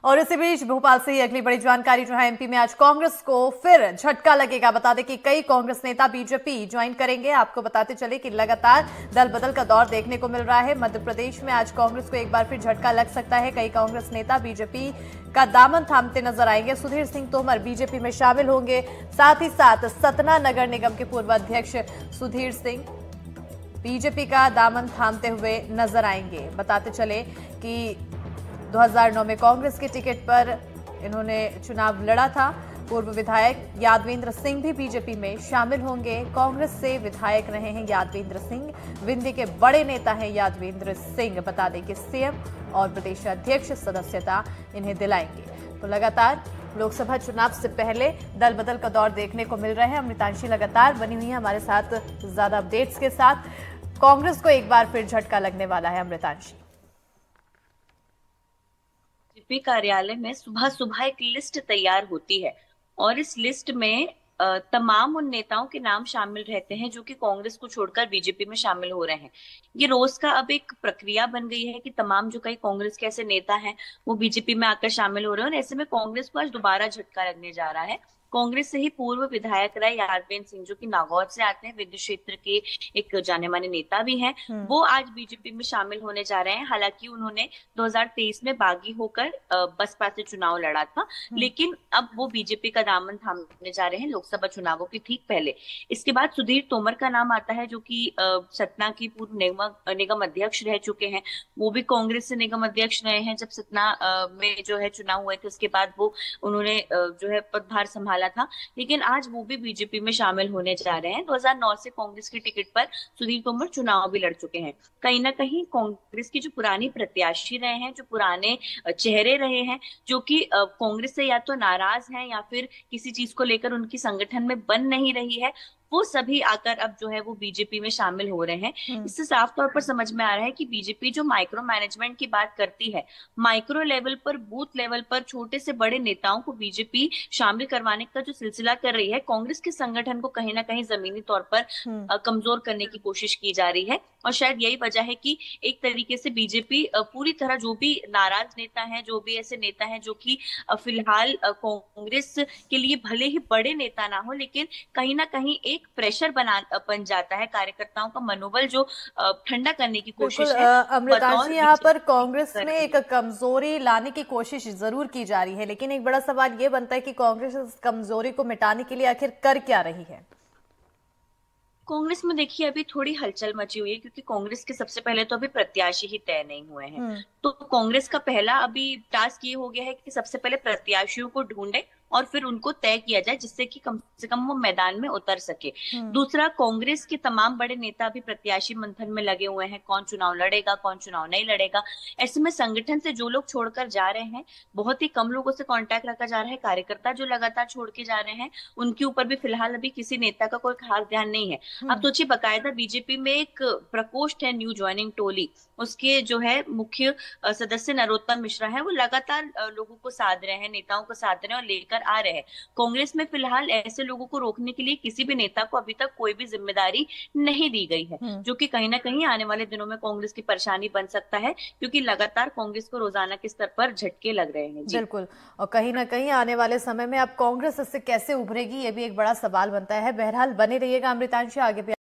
और इसी बीच भोपाल से ही अगली बड़ी जानकारी जो है, एमपी में आज कांग्रेस को फिर झटका लगेगा। बता दें कि कई कांग्रेस नेता बीजेपी ज्वाइन करेंगे। आपको बताते चले कि लगातार दल बदल का दौर देखने को मिल रहा है। मध्य प्रदेश में आज कांग्रेस को एक बार फिर झटका लग सकता है। कई कांग्रेस नेता बीजेपी का दामन थामते नजर आएंगे। सुधीर सिंह तोमर बीजेपी में शामिल होंगे। साथ ही साथ सतना नगर निगम के पूर्व अध्यक्ष सुधीर सिंह बीजेपी का दामन थामते हुए नजर आएंगे। बताते चले कि 2009 में कांग्रेस के टिकट पर इन्होंने चुनाव लड़ा था। पूर्व विधायक यादवेंद्र सिंह भी बीजेपी में शामिल होंगे। कांग्रेस से विधायक रहे हैं यादवेंद्र सिंह। विंध्य के बड़े नेता हैं यादवेंद्र सिंह। बता दें कि सीएम और प्रदेश अध्यक्ष सदस्यता इन्हें दिलाएंगे। तो लगातार लोकसभा चुनाव से पहले दल बदल का दौर देखने को मिल रहे हैं। अमृतांशी लगातार बनी हुई है हमारे साथ ज्यादा अपडेट्स के साथ। कांग्रेस को एक बार फिर झटका लगने वाला है। अमृतांशी, बीजेपी कार्यालय में सुबह सुबह एक लिस्ट तैयार होती है और इस लिस्ट में तमाम उन नेताओं के नाम शामिल रहते हैं जो कि कांग्रेस को छोड़कर बीजेपी में शामिल हो रहे हैं। ये रोज का अब एक प्रक्रिया बन गई है कि तमाम जो कई कांग्रेस के ऐसे नेता हैं वो बीजेपी में आकर शामिल हो रहे हैं और ऐसे में कांग्रेस को आज दोबारा झटका लगने जा रहा है। कांग्रेस से ही पूर्व विधायक रहे यादवेंद्र सिंह जो कि नागौर से आते हैं, विद्युत क्षेत्र के एक जाने माने नेता भी हैं, वो आज बीजेपी में शामिल होने जा रहे हैं। हालांकि उन्होंने 2023 में बागी होकर बसपा से चुनाव लड़ा था, लेकिन अब वो बीजेपी का दामन थामने जा रहे हैं लोकसभा चुनावों के ठीक पहले। इसके बाद सुधीर तोमर का नाम आता है जो कि सतना की पूर्व निगम अध्यक्ष रह चुके हैं। वो भी कांग्रेस से निगम अध्यक्ष रहे हैं जब सतना में जो है चुनाव हुए थे। उसके बाद वो उन्होंने जो है पदभार संभाला था, लेकिन आज वो भी बीजेपी में शामिल होने जा रहे हैं। 2009 से कांग्रेस की टिकट पर सुधीर तोमर चुनाव भी लड़ चुके हैं। कहीं ना कहीं कांग्रेस की जो पुरानी प्रत्याशी रहे हैं, जो पुराने चेहरे रहे हैं, जो कि कांग्रेस से या तो नाराज हैं या फिर किसी चीज को लेकर उनकी संगठन में बन नहीं रही है, वो सभी आकर अब जो है वो बीजेपी में शामिल हो रहे हैं। इससे साफ तौर पर समझ में आ रहा है कि बीजेपी जो माइक्रो मैनेजमेंट की बात करती है, माइक्रो लेवल पर, बूथ लेवल पर छोटे से बड़े नेताओं को बीजेपी शामिल करवाने का जो सिलसिला कर रही है, कांग्रेस के संगठन को कहीं ना कहीं जमीनी तौर पर कमजोर करने की कोशिश की जा रही है। और शायद यही वजह है कि एक तरीके से बीजेपी पूरी तरह जो भी नाराज नेता हैं, जो भी ऐसे नेता हैं जो कि फिलहाल कांग्रेस के लिए भले ही बड़े नेता ना हो, लेकिन कहीं ना कहीं एक प्रेशर बन जाता है। कार्यकर्ताओं का मनोबल जो ठंडा करने की कोशिश है। अमृतांशी, यहाँ पर कांग्रेस में एक कमजोरी लाने की कोशिश जरूर की जा रही है, लेकिन एक बड़ा सवाल ये बनता है कि कांग्रेस इस कमजोरी को मिटाने के लिए आखिर कर क्या रही है? कांग्रेस में देखिए अभी थोड़ी हलचल मची हुई है क्योंकि कांग्रेस के सबसे पहले तो अभी प्रत्याशी ही तय नहीं हुए हैं। तो कांग्रेस का पहला अभी टास्क ये हो गया है कि सबसे पहले प्रत्याशियों को ढूंढे और फिर उनको तय किया जाए जिससे कि कम से कम वो मैदान में उतर सके। दूसरा, कांग्रेस के तमाम बड़े नेता भी प्रत्याशी मंथन में लगे हुए हैं, कौन चुनाव लड़ेगा, कौन चुनाव नहीं लड़ेगा। ऐसे में संगठन से जो लोग छोड़कर जा रहे हैं, बहुत ही कम लोगों से कांटेक्ट रखा जा रहा है। कार्यकर्ता जो लगातार छोड़ के जा रहे हैं, उनके ऊपर भी फिलहाल अभी किसी नेता का कोई खास ध्यान नहीं है। अब सोचिए, बाकायदा बीजेपी में एक प्रकोष्ठ है न्यू ज्वाइनिंग टोली, उसके जो है मुख्य सदस्य नरोत्तम मिश्रा है, वो लगातार लोगों को साध रहे हैं, नेताओं को साध रहे हैं और लेकर आ रहे हैं। कांग्रेस में फिलहाल ऐसे लोगों को रोकने के लिए किसी भी नेता को अभी तक कोई भी जिम्मेदारी नहीं दी गई है, जो कि कहीं ना कहीं आने वाले दिनों में कांग्रेस की परेशानी बन सकता है, क्योंकि लगातार कांग्रेस को रोजाना के स्तर पर झटके लग रहे हैं। बिल्कुल, और कहीं ना कहीं आने वाले समय में अब कांग्रेस इससे कैसे उभरेगी, ये भी एक बड़ा सवाल बनता है। बहरहाल बने रहिएगा अमृतांशी, आगे भी